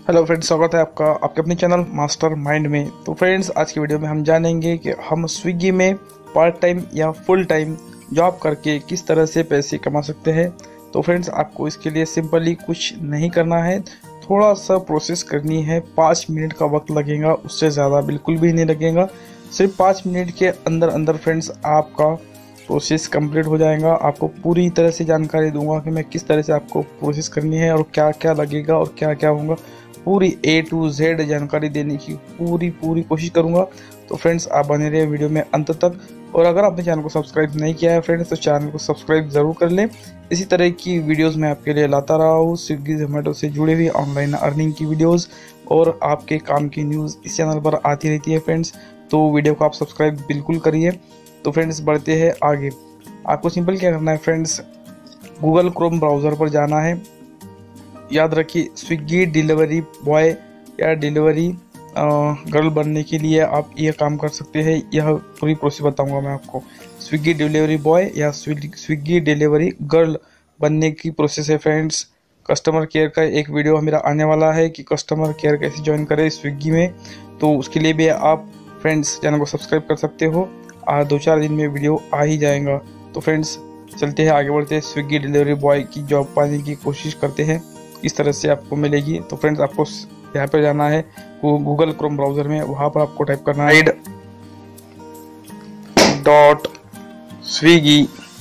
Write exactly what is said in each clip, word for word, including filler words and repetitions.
Hello friends, स्वागत है आपका आपके अपने चैनल मास्टर माइंड में। तो फ्रेंड्स, आज की वीडियो में हम जानेंगे कि हम स्विगी में पार्ट टाइम या फुल टाइम जॉब करके किस तरह से पैसे कमा सकते हैं। तो फ्रेंड्स, आपको इसके लिए सिंपली कुछ नहीं करना है, थोड़ा सा प्रोसेस करनी है। पाँच मिनट का वक्त लगेगा, उससे ज़्यादा बिल्कुल भी नहीं लगेगा। सिर्फ पाँच मिनट के अंदर अंदर फ्रेंड्स आपका प्रोसेस कंप्लीट हो जाएगा। आपको पूरी तरह से जानकारी दूंगा कि मैं किस तरह से आपको प्रोसेस करनी है और क्या क्या लगेगा और क्या क्या होगा। पूरी ए टू जेड जानकारी देने की पूरी पूरी कोशिश करूंगा। तो फ्रेंड्स, आप बने रहिए वीडियो में अंत तक। और अगर आपने चैनल को सब्सक्राइब नहीं किया है फ्रेंड्स, तो चैनल को सब्सक्राइब ज़रूर कर लें। इसी तरह की वीडियोस मैं आपके लिए लाता रहा हूँ, स्विगी जोमेटो से जुड़े हुए ऑनलाइन अर्निंग की वीडियोस और आपके काम की न्यूज़ इस चैनल पर आती रहती है फ्रेंड्स। तो वीडियो को आप सब्सक्राइब बिल्कुल करिए। तो फ्रेंड्स, बढ़ते हैं आगे। आपको सिंपल क्या करना है फ्रेंड्स, गूगल क्रोम ब्राउज़र पर जाना है। याद रखिए, स्विगी डिलीवरी बॉय या डिलीवरी गर्ल बनने के लिए आप ये काम कर सकते हैं। यह पूरी प्रोसेस बताऊंगा मैं आपको। स्विगी डिलीवरी बॉय या स्विगी डिलीवरी गर्ल बनने की प्रोसेस है फ्रेंड्स। कस्टमर केयर का एक वीडियो मेरा आने वाला है कि कस्टमर केयर कैसे ज्वाइन करें स्विगी में। तो उसके लिए भी आप फ्रेंड्स चैनल को सब्सक्राइब कर सकते हो। आज दो चार दिन में वीडियो आ ही जाएगा। तो फ्रेंड्स, चलते हैं आगे बढ़ते हैं। स्विगी डिलीवरी बॉय की जॉब पाने की कोशिश करते हैं, इस तरह से आपको मिलेगी। तो फ्रेंड्स, आपको यहाँ पे जाना है गूगल क्रोम ब्राउज़र में। वहाँ पर आपको टाइप करना है डॉट स्विगी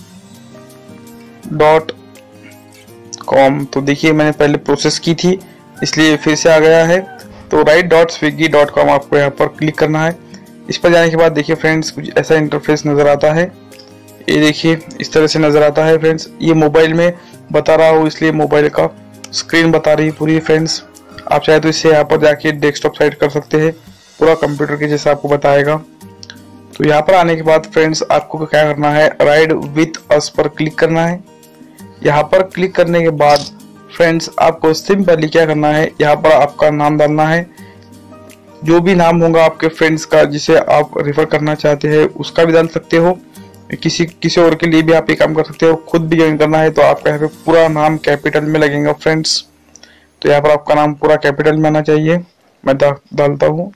डॉट कॉम। तो देखिए, मैंने पहले प्रोसेस की थी इसलिए फिर से आ गया है। तो ride dot Swiggy dot com आपको यहाँ पर क्लिक करना है। इस पर जाने के बाद देखिए फ्रेंड्स, कुछ ऐसा इंटरफेस नज़र आता है। ये देखिए, इस तरह से नज़र आता है फ्रेंड्स। ये मोबाइल में बता रहा हूँ इसलिए मोबाइल का स्क्रीन बता रही है पूरी फ्रेंड्स। आप चाहे तो इससे यहाँ पर जाके डेस्कटॉप साइड कर सकते हैं, पूरा कंप्यूटर के जैसा आपको बताएगा। तो यहाँ पर आने के बाद फ्रेंड्स, आपको क्या करना है, राइड विथ अस पर क्लिक करना है। यहाँ पर क्लिक करने के बाद फ्रेंड्स, आपको सिंपली क्या करना है, यहाँ पर आपका नाम डालना है। जो भी नाम होगा आपके फ्रेंड्स का जिसे आप रेफर करना चाहते हैं उसका भी डाल सकते हो। किसी किसी और के लिए भी आप ये काम कर सकते हो। खुद भी ज्वाइन करना है तो आपका यहाँ पे पूरा नाम कैपिटल में लगेगा फ्रेंड्स। तो यहाँ पर आपका नाम पूरा कैपिटल में आना चाहिए। मैं दा, डालता हूँ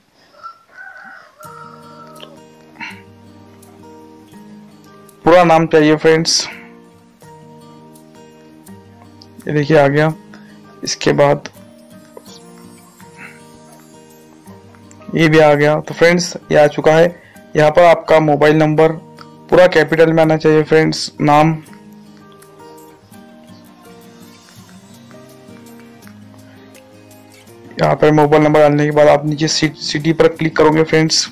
पूरा नाम चाहिए फ्रेंड्स। ये देखिए आ गया। इसके बाद ये भी आ गया। तो फ्रेंड्स, ये आ चुका है। यहाँ पर आपका मोबाइल नंबर पूरा कैपिटल में आना चाहिए फ्रेंड्स। नाम, यहाँ पर मोबाइल नंबर डालने के बाद आप नीचे सिटी पर क्लिक करोगे फ्रेंड्स।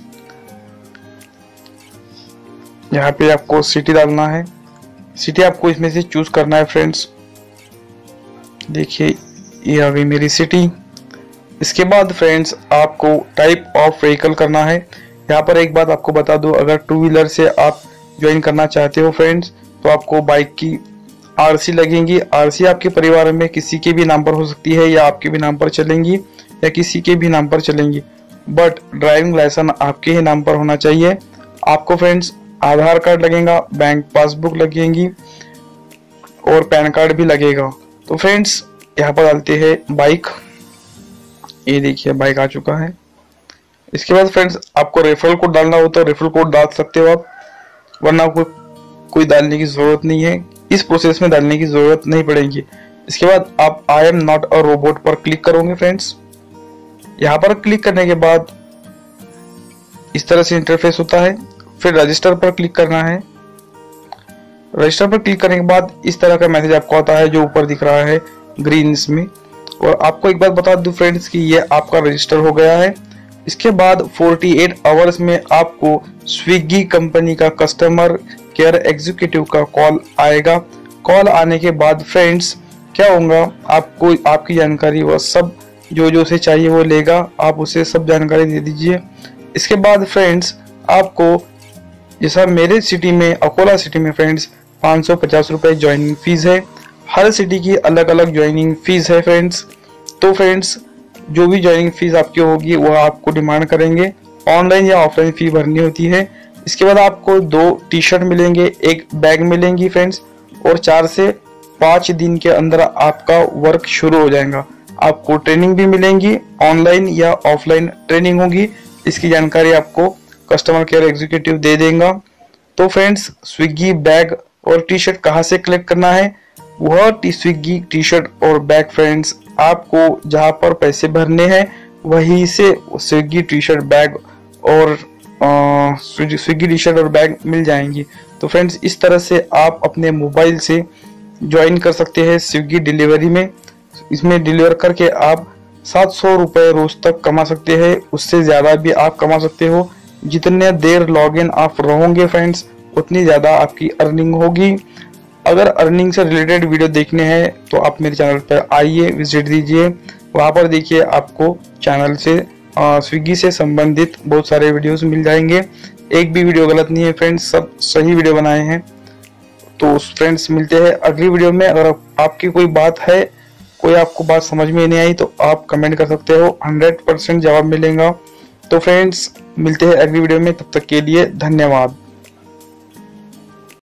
यहाँ पे आपको सिटी डालना है। सिटी आपको इसमें से चूज करना है फ्रेंड्स। देखिए, ये आ गई मेरी सिटी। इसके बाद फ्रेंड्स, आपको टाइप ऑफ व्हीकल करना है। यहाँ पर एक बात आपको बता दूं, अगर टू व्हीलर से आप ज्वाइन करना चाहते हो फ्रेंड्स, तो आपको बाइक की आरसी लगेंगी। आरसी आपके परिवार में किसी के भी नाम पर हो सकती है, या आपके भी नाम पर चलेंगी या किसी के भी नाम पर चलेंगी, बट ड्राइविंग लाइसेंस आपके ही नाम पर होना चाहिए। आपको फ्रेंड्स आधार कार्ड लगेगा, बैंक पासबुक लगेंगी और पैन कार्ड भी लगेगा। तो फ्रेंड्स, यहाँ पर डालते हैं बाइक। ये देखिए, बाइक आ चुका है। इसके बाद फ्रेंड्स, आपको रेफरल कोड डालना हो तो रेफरल कोड डाल सकते हो आप, वरना कोई कोई डालने की जरूरत नहीं है। इस प्रोसेस में डालने की जरूरत नहीं पड़ेगी। इसके बाद आप I am not a robot पर क्लिक करोगे फ्रेंड्स। यहाँ पर क्लिक करने के बाद इस तरह से इंटरफेस होता है। फिर रजिस्टर पर क्लिक करना है। रजिस्टर पर क्लिक करने के बाद इस तरह का मैसेज आपको आता है जो ऊपर दिख रहा है ग्रीन में। और आपको एक बात बता दूं फ्रेंड्स कि ये आपका रजिस्टर हो गया है। इसके बाद अड़तालीस आवर्स में आपको स्विगी कंपनी का कस्टमर केयर एग्जीक्यूटिव का कॉल आएगा। कॉल आने के बाद फ्रेंड्स क्या होगा, आपको आपकी जानकारी वो सब जो जो उसे चाहिए वो लेगा। आप उसे सब जानकारी दे दीजिए। इसके बाद फ्रेंड्स, आपको जैसा मेरे सिटी में, अकोला सिटी में फ्रेंड्स पाँच सौ पचास रुपए ज्वाइनिंग फीस है। हर सिटी की अलग अलग ज्वाइनिंग फीस है फ्रेंड्स। तो फ्रेंड्स, जो भी ज्वाइनिंग फीस आपकी होगी वह आपको डिमांड करेंगे। ऑनलाइन या ऑफलाइन फी भरनी होती है। इसके बाद आपको दो टी शर्ट मिलेंगे, एक बैग मिलेंगी फ्रेंड्स, और चार से पाँच दिन के अंदर आपका वर्क शुरू हो जाएगा। आपको ट्रेनिंग भी मिलेंगी, ऑनलाइन या ऑफलाइन ट्रेनिंग होगी। इसकी जानकारी आपको कस्टमर केयर एग्जीक्यूटिव दे देगा। तो फ्रेंड्स, स्विगी बैग और टी शर्ट कहाँ से कलेक्ट करना है? वह टी स्विगी टी शर्ट और बैग फ्रेंड्स आपको जहाँ पर पैसे भरने हैं वहीं से स्विगी टी शर्ट बैग और स्विगी टी शर्ट और बैग मिल जाएंगी। तो फ्रेंड्स, इस तरह से आप अपने मोबाइल से ज्वाइन कर सकते हैं स्विगी डिलीवरी में। इसमें डिलीवर करके आप सात सौ रुपये रोज तक कमा सकते हैं, उससे ज़्यादा भी आप कमा सकते हो। जितने देर लॉगिन आप रहोगे फ्रेंड्स, उतनी ज़्यादा आपकी अर्निंग होगी। अगर अर्निंग से रिलेटेड वीडियो देखने हैं तो आप मेरे चैनल पर आइए, विजिट दीजिए। वहाँ पर देखिए आपको चैनल से स्विगी से संबंधित बहुत सारे वीडियोस मिल जाएंगे। एक भी वीडियो गलत नहीं है फ्रेंड्स, सब सही वीडियो बनाए हैं। तो फ्रेंड्स, मिलते हैं अगली वीडियो में। अगर आपकी कोई बात है, कोई आपको बात समझ में नहीं आई तो आप कमेंट कर सकते हो, हंड्रेड परसेंट जवाब मिलेगा। तो फ्रेंड्स, मिलते हैं अगली वीडियो में, तब तक के लिए धन्यवाद।